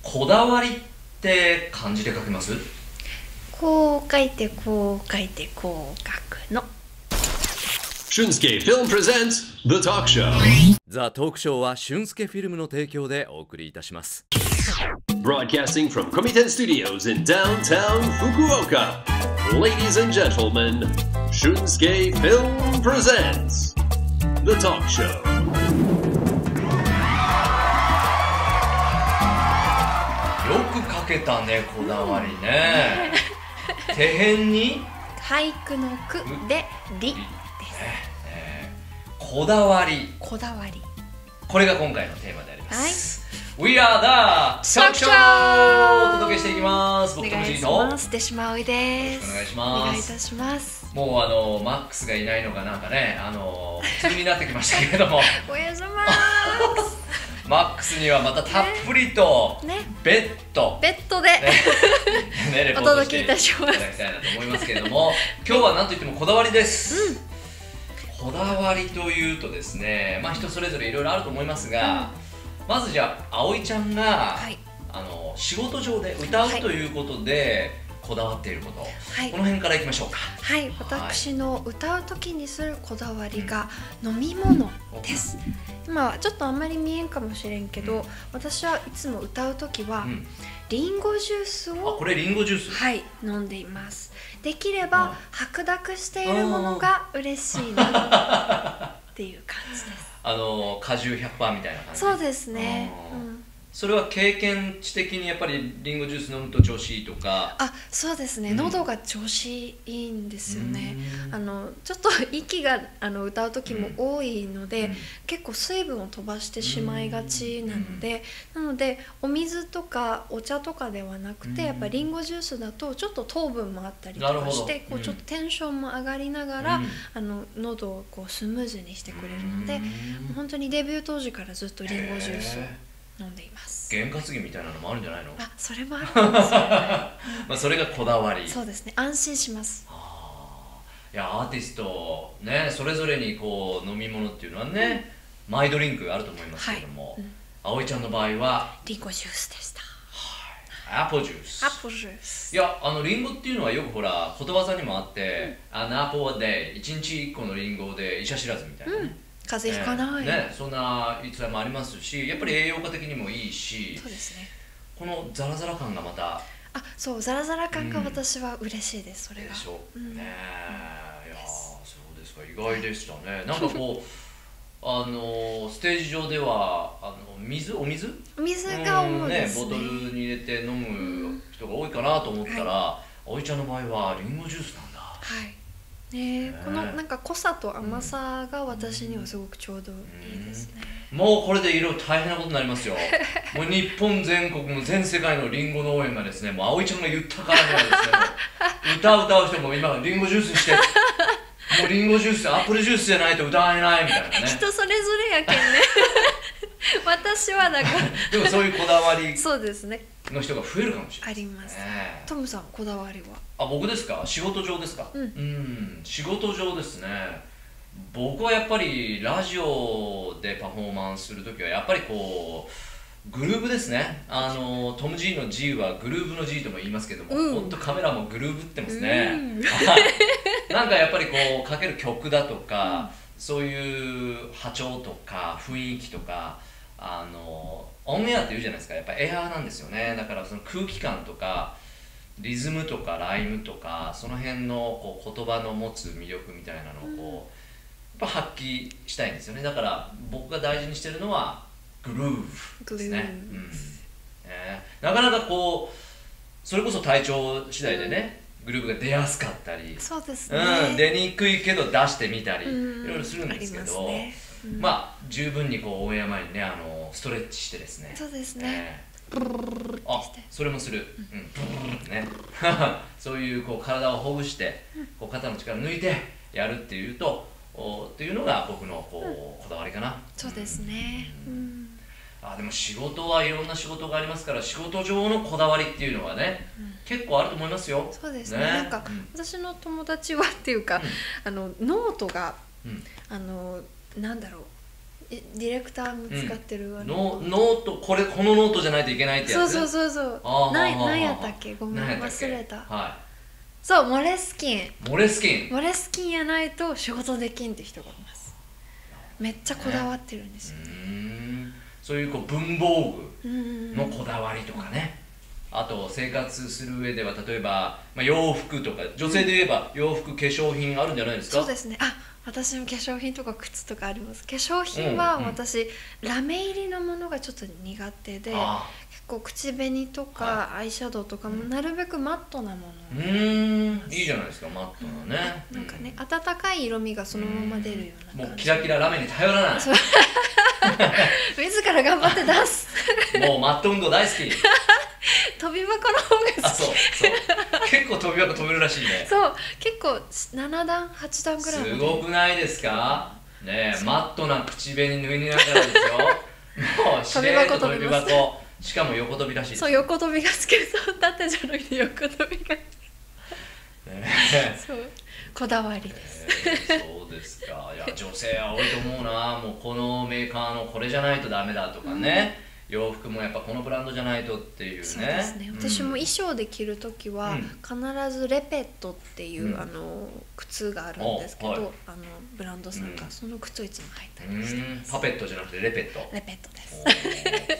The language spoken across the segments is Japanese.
こだわりって漢字で書きます？ こう書いてこう書いてこう書くの。 Shunsuke Film presents The Talk Show. ザ・トークショーは俊介フィルムの提供でお送りいたします。 Broadcasting from Komiten Studios in downtown Fukuoka. Ladies and gentlemen, Shunsuke Film presents The Talk Show. よく書けたね、こだわりね。手辺に俳句の句でりです。 こだわり。 こだわり。 これが今回のテーマであります。 はい。 We are the Talk Show! お届けしていきます。 お僕と願いしもしいと。 ます。手島葵です。 よろしくお願いしおます。 願いいたします。 もうマックスがいないのがなんかね、普通になってきましたけれどもおやすみまマックスにはまたたっぷりとねベッド、 ベッドで、 レポートしていただきたいなと思いますけれども、今日は何といってもこだわりです、こだわりというとですね、まあ人それぞれいろいろあると思いますが、まずじゃあ葵ちゃんが、 はい、 仕事上で歌うということで、こだわっていること、 はい、 この辺からいきましょうか。 はい、私の歌う時にするこだわりが飲み物です。今はちょっとあんまり見えんかもしれんけど、私はいつも歌う時は、リンゴジュースを、 これリンゴジュース、 はい、飲んでいます。できれば白濁しているものが嬉しいなっていう感じです。 果汁 100% みたいな感じ。 そうですね。 それは経験値的にやっぱりリンゴジュース飲むと調子いいとか。 そうですね、喉が調子いいんですよね。ちょっと息が歌う時も多いので、結構水分を飛ばしてしまいがちなので、お水とかお茶とかではなくて、やっぱりリンゴジュースだとちょっと糖分もあったりとかして、こうちょっとテンションも上がりながら、喉をこうスムーズにしてくれるので、本当にデビュー当時からずっとリンゴジュースを飲んでいます。 験担ぎみたいなのもあるんじゃないの？ それもあるんですよね。 まあそれがこだわり。 そうですね、安心します。 いや、アーティストね、それぞれにこう飲み物っていうのはね、マイドリンクがあると思いますけども、葵ちゃんの場合はリンゴジュースでした。 アポジュース。 アポジュース。 いや、リンゴっていうのはよくほらことわざにもあって、アポはで1日1個のリンゴで医者知らずみたいなね。 風邪ひかない、 そんな逸話もありますし、やっぱり栄養価的にもいいし、 そうですね、 このザラザラ感がまた、 そう、ザラザラ感が私は嬉しいです。それがでしょうね。いや、そうですか、意外でしたね。なんかこうステージ上ではお水が主ですね。 ボトルに入れて飲む人が多いかなと思ったら、葵ちゃんの場合はリンゴジュースなんだ。 はいね、このなんか濃さと甘さが私にはすごくちょうどいいですね。 もうこれでいろいろ大変なことになりますよ。もう日本全国も全世界のリンゴ農園がですね、もう葵ちゃんが言ったからにはですね、歌う人も今リンゴジュースにして、もうリンゴジュース、アップルジュースじゃないと歌えないみたいなね。 人それぞれやけんね。私はだからでもそういうこだわりそうですねの人が増えるかもしれない。 あります。トムさん、こだわりは？ 僕ですか？仕事上ですか？仕事上ですね。僕はやっぱりラジオでパフォーマンスするときはやっぱりこうグルーブですね。トム G の G はグルーブの G とも言いますけども、ほんとカメラもグルーブってますね。なんかやっぱりこうかける曲だとか、そういう波長とか雰囲気とか、オンエアって言うじゃないですか。やっぱエアーなんですよね。だからその空気感とかリズムとかライムとか、その辺のこう言葉の持つ魅力みたいなのをこうやっぱ発揮したいんですよね。だから僕が大事にしてるのはグルーヴですね。なかなかこうそれこそ体調次第でね、グルーヴが出やすかったり、 そうですね、 出にくいけど出してみたりいろいろするんですけど、まあ十分にこうオンエア前にねストレッチしてですね。 そうですね、 それもする、ね。そういうこう体をほぐしてこう肩の力抜いてやるっていうとっていうのが僕のこだわりかな。 そうですね。 でも仕事はいろんな仕事がありますから、仕事上のこだわりっていうのはね、結構あると思いますよ。 そうですね。なんか私の友達はっていうか、ノートがなんだろう、 ディレクターも使ってる、 ノート、このノートじゃないといけないってやつ。 そう何やったっけ、ごめん忘れた。 はい、 そう、モレスキンやないと仕事できんって人がいます。めっちゃこだわってるんですよ。 そういう文房具のこだわりとかね、あと生活する上では例えば、洋服とか、女性で言えば洋服、化粧品あるんじゃないですか。 そうですね。私も化粧品とか靴とかあります。化粧品は私、ラメ入りのものがちょっと苦手で、結構口紅とかアイシャドウとかもなるべくマットなもの。 いいじゃないですか、マットなね。 なんかね、温かい色味がそのまま出るような感じ。 もうキラキララメに頼らない。 自ら頑張って出す。 もうマット運動大好き。 飛び箱の方が好き。 そう結構飛び箱飛べるらしいね。 そう結構7段8段ぐらいすごくないですかね。マットな口紅塗りながらですよ。もうしれっと飛び箱、しかも横飛びらしいです。 そう、横飛びが好き。そう縦じゃなくて横飛びがそう、こだわりです。 そうですか。いや、女性は多いと思うな。もうこのメーカーのこれじゃないとダメだとかね、洋服もやっぱこのブランドじゃないとっていうね。 そうですね。私も衣装で着るときは、必ずレペットっていう、靴があるんですけど、ブランドさんがその靴をいつも履いたりしてます。 パペットじゃなくてレペット。 レペットです。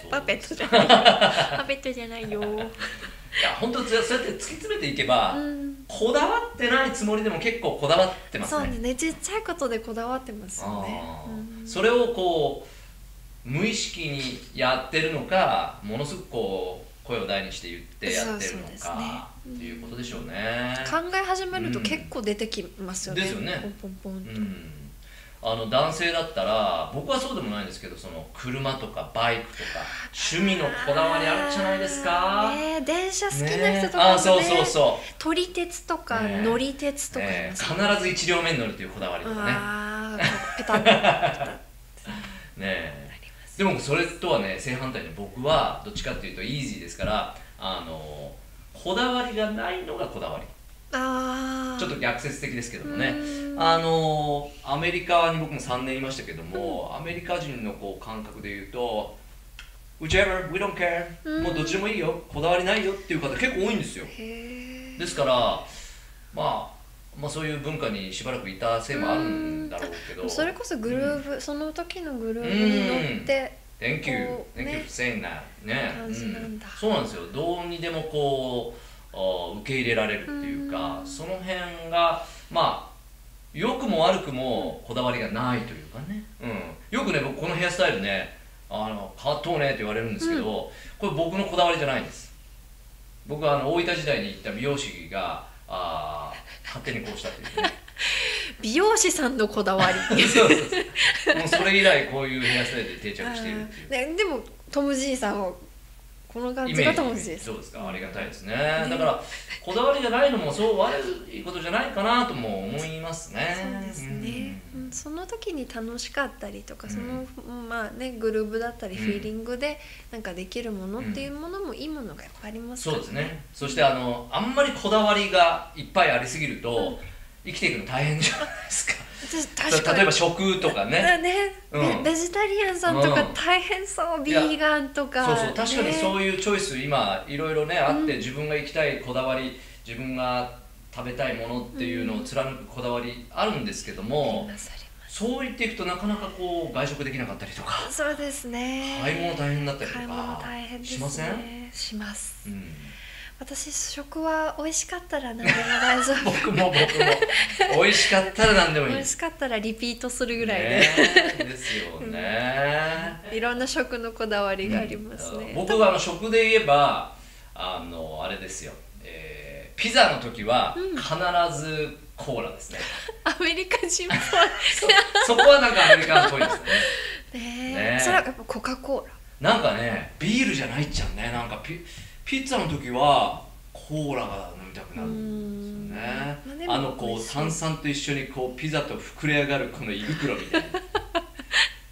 パペットじゃない。パペットじゃないよ。 いや、本当そうやって突き詰めていけば、こだわってないつもりでも結構こだわってますね。 そうね、ちっちゃいことでこだわってますよね。 それを無意識にやってるのか、ものすごく声を大にして言ってやってるのかっていうことでしょうね。 考え始めると結構出てきますよね。 ですよね。 ポンポンポンと。 男性だったら、僕はそうでもないんですけど、その車とかバイクとか趣味のこだわりあるじゃないですか。 電車好きな人とかもね。 そう撮り鉄とか乗り鉄とか、 必ず一両目に乗るというこだわりとかね。 ペタッね。でもそれとはね、正反対に僕はどっちかっていうとイージーですから、こだわりがないのがこだわり。ちょっと逆説的ですけどもね。アメリカに僕も3年いましたけども、アメリカ人の感覚で言うと Whichever, we don't care、もうどっちでもいいよ、こだわりないよっていう方結構多いんですよ。ですからそういう文化にしばらくいたせいもあるんだろうけど、 それこそグルーブ、その時のグルーブに乗って Thank you for saying that ね。そうなんですよ。どうにでも受け入れられるっていうか、その辺が良くも悪くもこだわりがないというかね。よくね、僕このヘアスタイルね、変わっとうねって言われるんですけど、これ僕のこだわりじゃないんです。僕は大分時代に行った美容師が勝手にこうしたっていうね。 美容師さんのこだわり。 もうそれ以来こういうヘアスタイルで定着しているっていう。 でもトム・ジーさんはこの感じがトム・ジーさん。 そうですか、ありがたいですね。だからこだわりじゃないのもそう悪いことじゃないかなとも思いますね。 そうですね。その時に楽しかったりとか、そのグルーブだったりフィーリングでなんかできるものっていうものもいいものがやっぱりありますからね。 そうですね。そしてあんまりこだわりがいっぱいありすぎると、生きていくの大変じゃないですか。例えば食とかね。 ベジタリアンさんとか大変そう、ビーガンとか。 確かにそういうチョイス今いろいろねあって、自分が行きたいこだわり、自分が食べたいものっていうのを貫くこだわりあるんですけども、そう言っていくとなかなか外食できなかったりとか。 そうですね。 買い物大変だったりとか。 買い物大変ですね。 しません？ します。私、食は美味しかったら何でも大丈夫。 僕も美味しかったら何でもいい。 美味しかったらリピートするぐらいで。 ですよね。 いろんな食のこだわりがありますね。 僕は食で言えばあれですよ。ピザの時は必ずコーラですね。 アメリカ人っぽい。 そこはなんかアメリカンっぽいですね。それはやっぱコカ・コーラ。なんかね、ビールじゃないっちゃうね。なんかピッツァの時はコーラが飲みたくなるんですよね。炭酸と一緒にピザと膨れ上がるこの胃袋みたいな。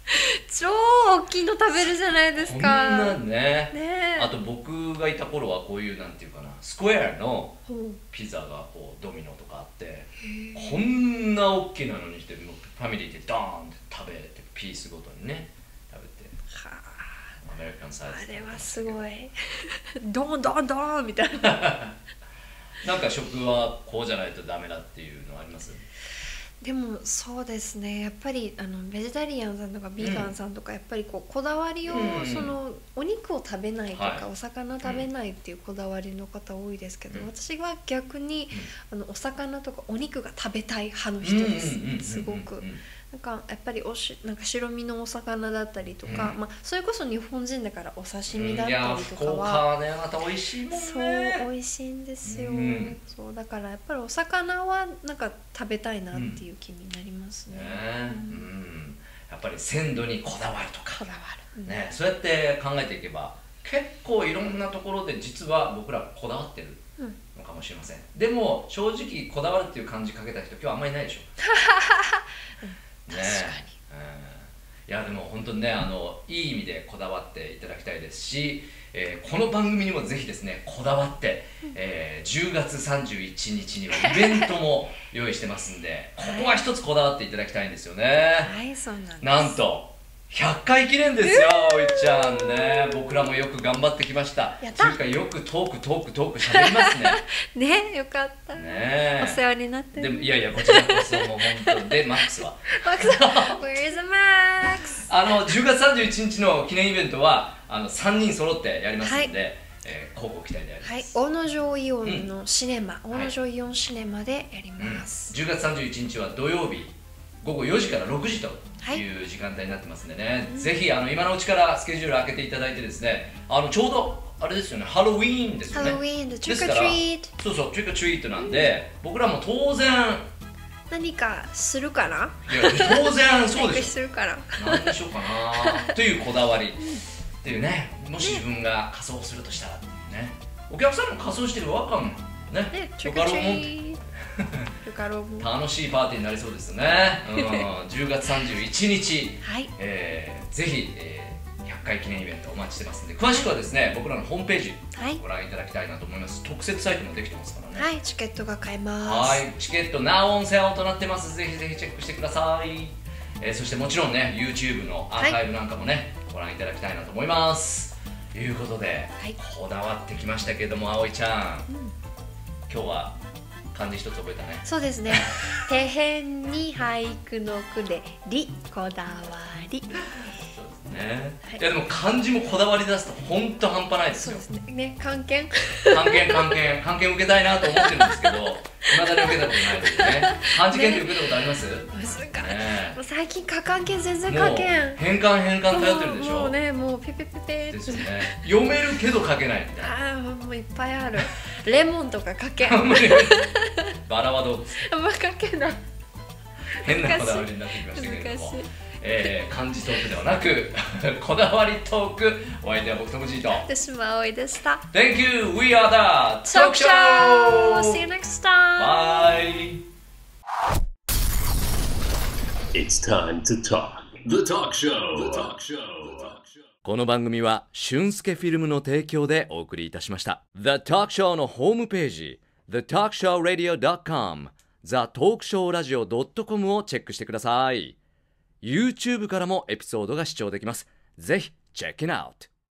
超大きいの食べるじゃないですこんか。 なんね。 ねえ。 あと僕がいた頃はこういうなんていうかな、スクエアのほうピザがこうドミノとかあって、こんな大きなのにしてもうファミリーでドーンって食べて、ピースごとにね食べて、 はアメリカンサイあ、 ズ。 あれはすごい。ドンドンドンみたいな。 なんか食はこうじゃないとダメだっていうのはあります？ でもそうですね、やっぱりベジタリアンさんとかビーガンさんとかやっぱりこうこだわりを、そのお肉を食べないとか、 はいお魚食べないっていうこだわりの方多いですけど、私は逆にお魚とかお肉が食べたい派の人です。すごくなんかやっぱりなんか白身のお魚だったりとか、まあそれこそ日本人だからお刺身だったりとかいや福岡はねまた美味しいもんね。 そう美味しいんですよ、そうだからやっぱりお魚はなんか食べたいなっていう気になりますね、 やっぱり鮮度にこだわるとかこだわる、 ね、そうやって考えていけば結構いろんなところで実は僕らこだわってるのかもしれません、でも正直こだわるっていう漢字かけた人今日あんまりいないでしょね、確かに、いやでも本当にねいい意味でこだわっていただきたいですし、この番組にもぜひですねこだわって、10月31日にはイベントも用意してますんでここは一つこだわっていただきたいんですよね。 はい、そうなんです。 なんと100回記念ですよ、おいちゃんね。僕らもよく頑張ってきました。 やったというかよくトーク喋りますねね、よかったね。 お世話になってる。 でもいやいやこちらこそもう本当でマックスはマックスWhere is the Max? 10月31日の記念イベントは3人揃ってやりますので、乞うご期待であります。 はい、大野城イオンのシネマ、大野城イオンシネマでやります、 10月31日は土曜日午後4時から6時という時間帯になってますんでね、ぜひ今のうちからスケジュール開けていただいてですね、ちょうどあれですよね、ハロウィーンですよね。 ハロウィーンでですから、そうそう、トリックトリートなんで、僕らも当然何かするかな。 いや当然そうでしょするから何でしょうかなというこだわりっていうね、もし自分が仮装するとしたらっていうね、お客さんも仮装してるわかんないね、よかろうもんってよかろうもん楽しいパーティーになりそうですよね、10月31日、 はいぜひ、100回記念イベントお待ちしてますんで、詳しくはですね僕らのホームページご覧いただきたいなと思います。特設サイトもできてますからね。 はい、チケットが買えます。 はい、チケットナウオンセアとなってます。ぜひぜひチェックしてください。そしてもちろんね YouTube のアーカイブなんかもね、ご覧いただきたいなと思います。ということで、こだわってきましたけども、葵ちゃん、今日は漢字一つ覚えたね。 そうですね底辺に俳句の句でり、こだわり。 そうですね、いやでも漢字もこだわり出すと本当半端ないですよ。 そうですね、漢検漢検受けたいなと思ってるんですけど未だに受けたことないですね。漢字検定受けたことあります？ もう最近漢検全然書けん。 変換通ってるでしょ。 もうね、もうピピピピですよね。読めるけど書けないみたいな。 ああ、もういっぱいある。レモンとか書けん。 バラはどうですか？ あんま書けない。 変なこだわりになってきましたけれども、漢字トークではなくこだわりトーク、お相手は僕ともじいと私も葵でした。 Thank you, we are the Talk Talk Show! Show! See you next time! Bye! It's time to talk. The Talk Show. The Talk Show. この番組は俊介フィルムの提供でお送りいたしました。 The Talk Show のホームページ thetalkshowradio.com thetalkshowradio.com をチェックしてください。 YouTube からもエピソードが視聴できます。ぜひチェックイットアウト。